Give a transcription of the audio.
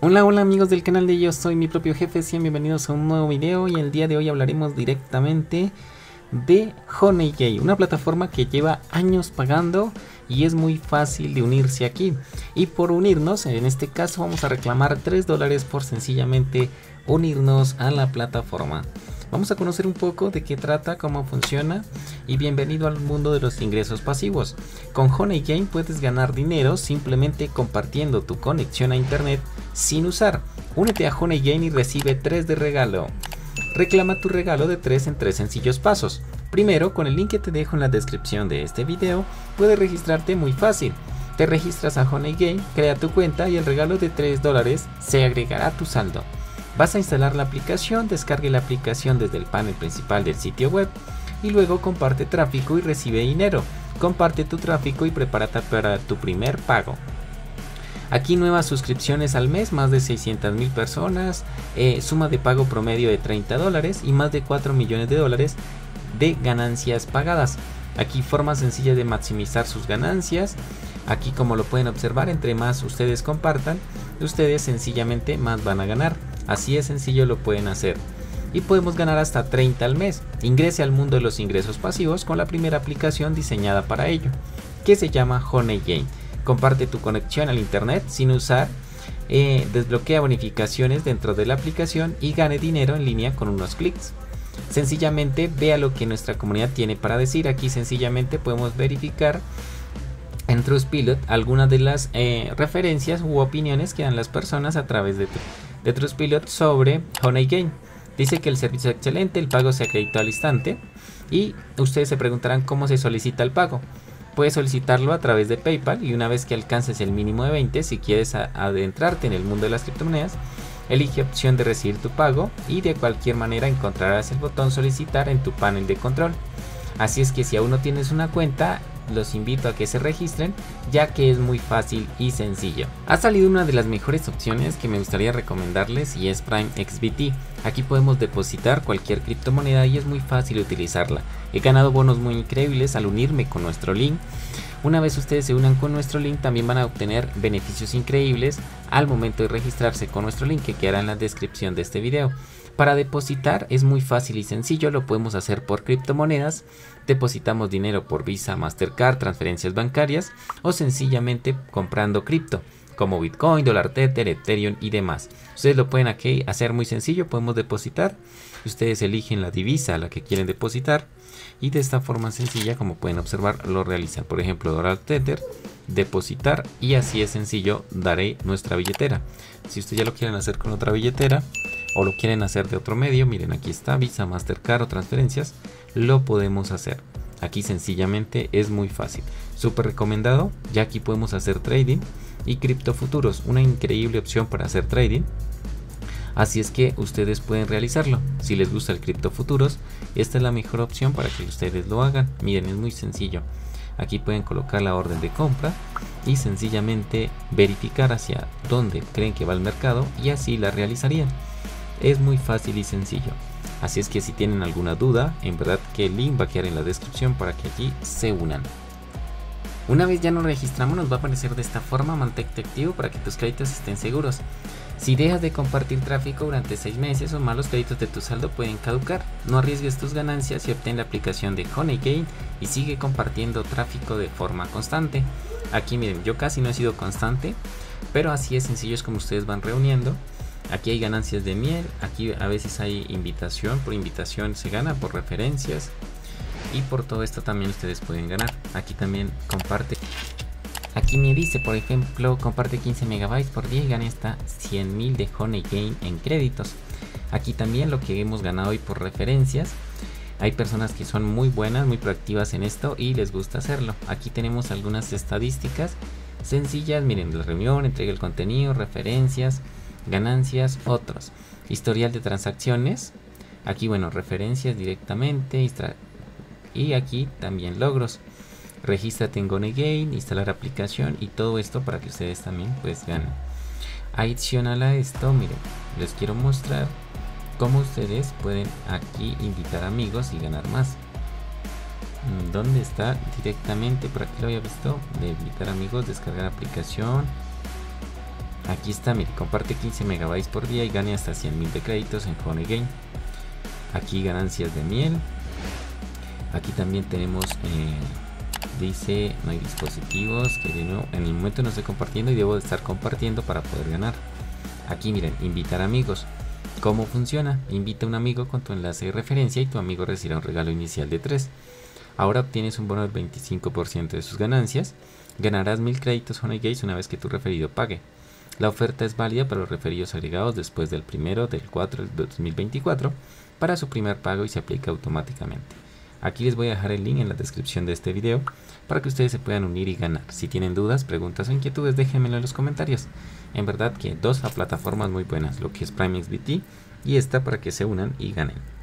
Hola, hola amigos del canal de Yo Soy Mi Propio Jefe, sean bienvenidos a un nuevo video y el día de hoy hablaremos directamente de Honeygate, una plataforma que lleva años pagando y es muy fácil de unirse aquí. Y por unirnos, en este caso vamos a reclamar $3 por sencillamente unirnos a la plataforma. Vamos a conocer un poco de qué trata, cómo funciona y bienvenido al mundo de los ingresos pasivos. Con Honeygate puedes ganar dinero simplemente compartiendo tu conexión a internet sin usar. Únete a Honeygate y recibe 3 de regalo. Reclama tu regalo de 3 en 3 sencillos pasos. Primero, con el link que te dejo en la descripción de este video, puedes registrarte muy fácil. Te registras a Honeygate, crea tu cuenta y el regalo de $3 se agregará a tu saldo. Vas a instalar la aplicación, descargue la aplicación desde el panel principal del sitio web y luego comparte tráfico y recibe dinero. Comparte tu tráfico y prepárate para tu primer pago. Aquí nuevas suscripciones al mes, más de 600,000 personas, suma de pago promedio de $30 y más de 4 millones de dólares de ganancias pagadas. Aquí forma sencilla de maximizar sus ganancias. Aquí, como lo pueden observar, entre más ustedes compartan, ustedes sencillamente más van a ganar. Así es sencillo, lo pueden hacer. Y podemos ganar hasta 30 al mes. Ingrese al mundo de los ingresos pasivos con la primera aplicación diseñada para ello, que se llama Honeygate. Comparte tu conexión al internet sin usar, desbloquea bonificaciones dentro de la aplicación y gane dinero en línea con unos clics. Sencillamente vea lo que nuestra comunidad tiene para decir. Aquí sencillamente podemos verificar en Trustpilot algunas de las referencias u opiniones que dan las personas a través de Trustpilot sobre Honeygate. Dice que el servicio es excelente, el pago se acreditó al instante y ustedes se preguntarán cómo se solicita el pago. Puedes solicitarlo a través de PayPal y una vez que alcances el mínimo de 20, si quieres adentrarte en el mundo de las criptomonedas, elige opción de recibir tu pago y de cualquier manera encontrarás el botón solicitar en tu panel de control. Así es que si aún no tienes una cuenta, los invito a que se registren, ya que es muy fácil y sencillo. Ha salido una de las mejores opciones que me gustaría recomendarles y es Prime XBT. Aquí podemos depositar cualquier criptomoneda y es muy fácil utilizarla. He ganado bonos muy increíbles al unirme con nuestro link. Una vez ustedes se unan con nuestro link, también van a obtener beneficios increíbles al momento de registrarse con nuestro link, que quedará en la descripción de este video. Para depositar es muy fácil y sencillo, lo podemos hacer por criptomonedas, depositamos dinero por Visa, Mastercard, transferencias bancarias o sencillamente comprando cripto como Bitcoin, Dólar Tether, Ethereum y demás. Ustedes lo pueden aquí hacer muy sencillo, podemos depositar, ustedes eligen la divisa a la que quieren depositar y de esta forma sencilla, como pueden observar, lo realizan. Por ejemplo, Dólar Tether, depositar y así es sencillo, daré nuestra billetera. Si ustedes ya lo quieren hacer con otra billetera o lo quieren hacer de otro medio, miren, aquí está Visa, Mastercard o transferencias, lo podemos hacer. Aquí sencillamente es muy fácil, súper recomendado, ya aquí podemos hacer trading y criptofuturos, una increíble opción para hacer trading. Así es que ustedes pueden realizarlo. Si les gusta el criptofuturos, esta es la mejor opción para que ustedes lo hagan. Miren, es muy sencillo. Aquí pueden colocar la orden de compra y sencillamente verificar hacia dónde creen que va el mercado y así la realizarían. Es muy fácil y sencillo. Así es que si tienen alguna duda, en verdad que el link va a quedar en la descripción para que allí se unan. Una vez ya nos registramos, nos va a aparecer de esta forma: mantente activo para que tus créditos estén seguros. Si dejas de compartir tráfico durante 6 meses o más, los créditos de tu saldo pueden caducar. No arriesgues tus ganancias y obtén la aplicación de Honeygate y sigue compartiendo tráfico de forma constante. Aquí miren, yo casi no he sido constante, pero así es sencillo, es como ustedes van reuniendo. Aquí hay ganancias de miel, aquí a veces hay invitación, por invitación se gana, por referencias y por todo esto también ustedes pueden ganar. Aquí también comparte. Aquí me dice, por ejemplo, comparte 15 megabytes por día y gana hasta 100,000 de Honeygate en créditos. Aquí también lo que hemos ganado hoy por referencias. Hay personas que son muy buenas, muy proactivas en esto y les gusta hacerlo. Aquí tenemos algunas estadísticas sencillas. Miren, la reunión, entrega el contenido, referencias, ganancias, otros. Historial de transacciones. Aquí, bueno, referencias directamente. Y aquí también logros. Regístrate en Honeygate, instalar aplicación y todo esto para que ustedes también pues ganen. Adicional a esto, miren, les quiero mostrar cómo ustedes pueden aquí invitar amigos y ganar más. ¿Dónde está? Directamente por aquí lo había visto, de invitar amigos, descargar aplicación. Aquí está, mire, comparte 15 megabytes por día y gane hasta 100.000 de créditos en Honey Game. Aquí ganancias de miel. Aquí también tenemos, dice, no hay dispositivos, que de nuevo, en el momento no estoy compartiendo y debo de estar compartiendo para poder ganar. Aquí miren, invitar amigos. ¿Cómo funciona? Invita a un amigo con tu enlace de referencia y tu amigo recibirá un regalo inicial de 3. Ahora obtienes un bono del 25% de sus ganancias. Ganarás 1000 créditos Honey Games una vez que tu referido pague. La oferta es válida para los referidos agregados después del 1 del 4 del 2024 para su primer pago y se aplica automáticamente. Aquí les voy a dejar el link en la descripción de este video para que ustedes se puedan unir y ganar. Si tienen dudas, preguntas o inquietudes, déjenmelo en los comentarios. En verdad que dos plataformas muy buenas, lo que es PrimeXBT y esta, para que se unan y ganen.